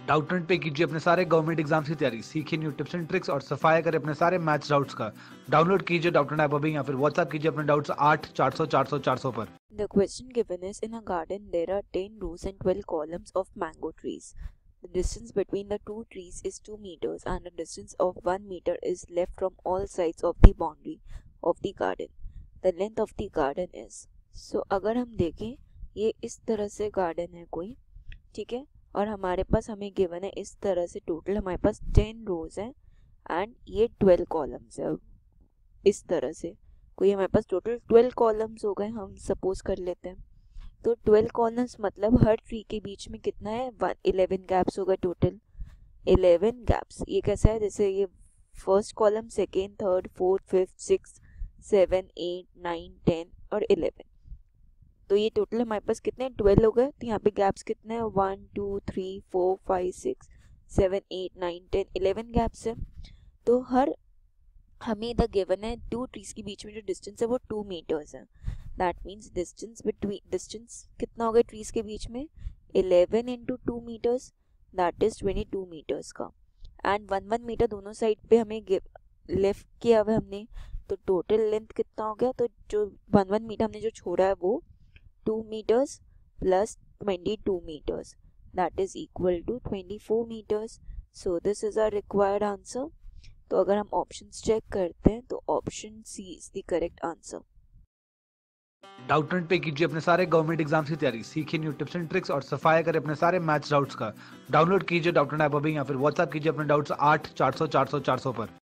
Doubtnut पे कीजिए अपने सारे गवर्नमेंट एग्जाम्स की तैयारी, सीखिए न्यू टिप्स एंड ट्रिक्स और सफाया करें अपने सारे मैथ्स डाउट्स का। डाउनलोड कीजिए डाउटनेट ऐप अभी या फिर व्हाट्सएप कीजिए अपने डाउट्स 8 400 400 400 पर। The question given is, in a garden there are 10 rows and 12 columns of mango trees. The distance between the two trees is 2 meters and a distance of 1 meter is left from all sides of the boundary of the garden. The length of the garden is. So अगर हम देखें ये इस तरह से garden है कोई, ठीक है, और हमारे पास हमें गिवन है इस तरह से टोटल हमारे पास 10 रोज हैं एंड ये 12 कॉलम्स है। इस तरह से कोई हमारे पास टोटल 12 कॉलम्स हो गए, हम सपोज कर लेते हैं। तो 12 कॉलम्स मतलब हर ट्री के बीच में कितना है, 11 गैप्स होगा टोटल। 11 गैप्स ये कैसा है, जैसे ये first column, second, third, fourth, fifth, six, 7, 8, 9, 10 और 11। तो ये टोटल हमारे पास कितने 12 हो गए। तो यहाँ पे गैप्स कितने हैं, 1 2 3 4 5 6 7 8 9 10 11 गैप्स है। तो हर हमें इधर गिवन है टू ट्रीज के बीच में जो डिस्टेंस है वो 2 मीटर्स है। दैट मीन्स डिस्टेंस कितना हो गया ट्रीज के बीच में, 11 into 2 meters, that is 22 meters का। एंड 1 मीटर दोनों साइड पे हमें लेफ्ट किया हुआ हमने, तो टोटल लेंथ कितना हो गया, तो जो 1 मीटर हमने जो छोड़ा है वो 2 meters plus 22 meters, that is equal to 24 meters. So this is our required answer. तो अगर हम ऑप्शंस चेक करते हैं तो option C is the correct answer. Doubtnut पे कीजिए अपने सारे गवर्नमेंट एग्जाम्स की तैयारी, सीखिए न्यू टिप्स एंड ट्रिक्स और सफाया करें अपने सारे मैथ्स डाउट्स का। डाउनलोड कीजिए डाउटनेट ऐप अभी या फिर व्हाट्सएप कीजिए अपने डाउट्स 8 400 400 400 पर।